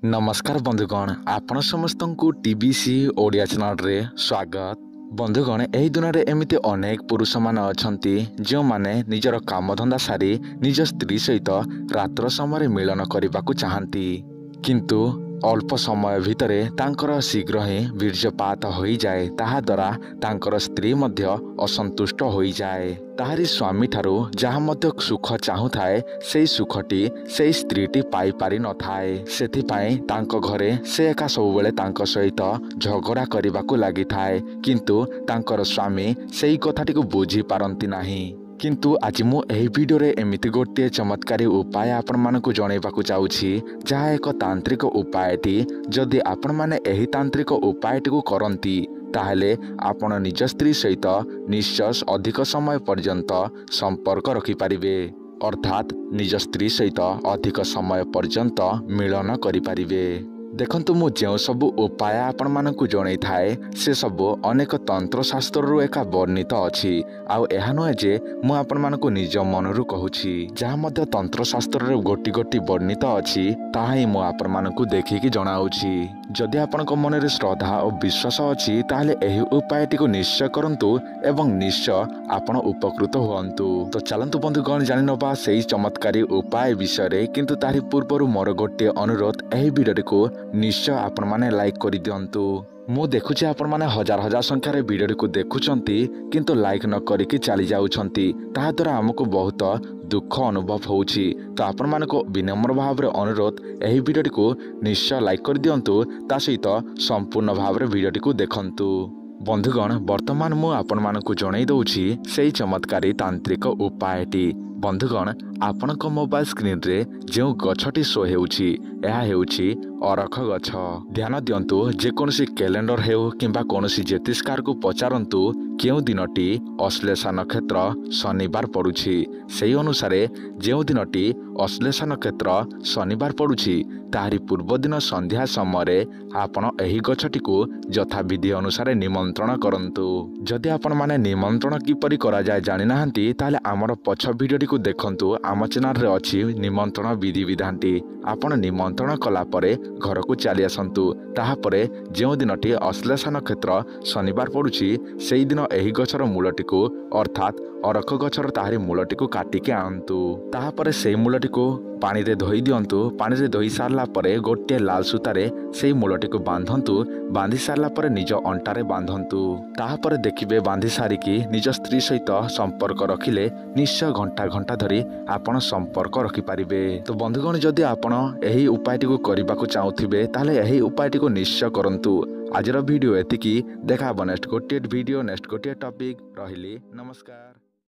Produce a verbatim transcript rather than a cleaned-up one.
नमस्कार बंधुगण आपण समस्त को टीबीसी ओडिया चैनल रे स्वागत। बंधुगण एही दुनिया रे एमिति अनेक पुरुष मान अछंती जो माने निजर कामधंदा सारी निज स्त्री सहित रात्र समय मिलन करने को चाहती, किंतु अल्प समय भितरे तांकर शीघ्र ही वीर्यपात हो जाए। ताहा द्वारा तांकर स्त्री मध्य असंतुष्ट हो जाए। ताहारी स्वामी ठारू जहाँ मध्य सुख चाहूए से सुखटी से स्त्रीटी पाई पारि न थाए। सेथिपाई तांको घरे से एका सबुबेले तांको सहित झगड़ा करने को लगी थाए, किंतु तांकर स्वामी सेई कथाटी को बुझी पारंती नाही। किंतु आज मु एही वीडियो रे एमिति गोटे चमत्कारी उपाय आपण मानकु जणैबाकु चाहूछि, जहा एक तांत्रिक उपायटी। जदि आपण माने एही तांत्रिक उपायटी को करंती ताहले आपण निज स्त्री सहित निश्चय अधिक समय पर्यंत संपर्क रखि पारिबे, अर्थात निज स्त्री सहित अधिक समय पर्यंत मिलन करि पारिबे। देखंतु मु जो सब उपाय आपण मानकु जणै थाए से सब अनेक तंत्र शास्त्र एका वर्णित अछि। आउ एहा नुहे जे मु आपण मानकु निज मनरु कहूछि, जहा मध्य तंत्र शास्त्र रे गोटी गोटी वर्णित अछि ताहा ही मु आपण मानकु देखिकी जणाउछि। जदि आपनक मन रे श्रद्धा और विश्वास अछि ताहले एही उपायटी को निश्चय करंतु एवं निश्चय आपण उपकृत हुअंतु। तो चलंतु बंधुगण जानि नबा सेही चमत्कारी उपाय विषय रे, किंतु तारि पूर्वरु मोर गोटे अनुरोध, एही वीडियो को निश्चय आपण माने लाइक कर दियंतु। मु देखुछि आपण माने हजार हजार संख्यार वीडियो को देखुछंती किंतु लाइक न करिकी चली जाउछंती। ताहा द्वारा हमको बहुत दुख अनुभव होउछि। तो आपण मानको विनम्र भाव रे अनुरोध, एही वीडियो को निश्चय लाइक कर दियंतु, ता सहित संपूर्ण भाव रे वीडियो को देखंतु। बंधुगण वर्तमान मु आपण मानकु जणै दउछि सेही चमत्कारी तांत्रिक उपायटी। बंधुगण आपणक मोबाइल स्क्रीन रे जो गछटी शो हेउछि एहा हेउछि अरख गछ। ध्यान दियंतु, जेकोसी कैलेंडर हेउ किंबा कोनोसी ज्योतिषकार को पचारंतु केउ दिनटी अश्लेषा नक्षत्र शनिवार पड़ुछि, सेही अनुसार जो दिनटी अश्लेषा नक्षत्र शनिवार पड़ुछि ताहारी पूर्व दिन संध्या समय आपण एही गछटी को यथाविधि अनुसार निमंत्रण करंतु। जदि आपण माने निमंत्रण किपरि करा जाय जानि नाहंती ताले हमर पछ वीडियो को देखंतु। आम चैनल रे अछि निमंत्रण विधि विधानटी। आपण निमंत्रण कला परे घर को चली आसंतु। ताहा परे जो दिनटी अश्लेषा नक्षत्र शनिवार पड़ुछि सेही दिन एही गछर मूलटी को, अर्थात अरख गछर ताहारी मूलटी को काटिके आनतु। ताहा परे सेही मूलटी को पानी रे धोई दियंतु। पानी रे धोई सारला परे गोटे लाल सूतारे सेही मूलटी को बांधंतु। बांधी सारला परे निज अंटारे बांधंतु। ताहा परे देखिबे बांधी सारिकी निज स्त्री सहित संपर्क रखिले निश्चय घंटा घंटा धरी आपण संपर्क रखि पारिबे। तो बंधुगण जदि आपण एही उपायटी को करबाकू चाहूथिबे ताहले एही उपायटी को निश्चय करंतु। आजर वीडियो एतिकी, देखा नेक्स्ट गोटे वीडियो नेक्स्ट गोटे टॉपिक। रहिली नमस्कार।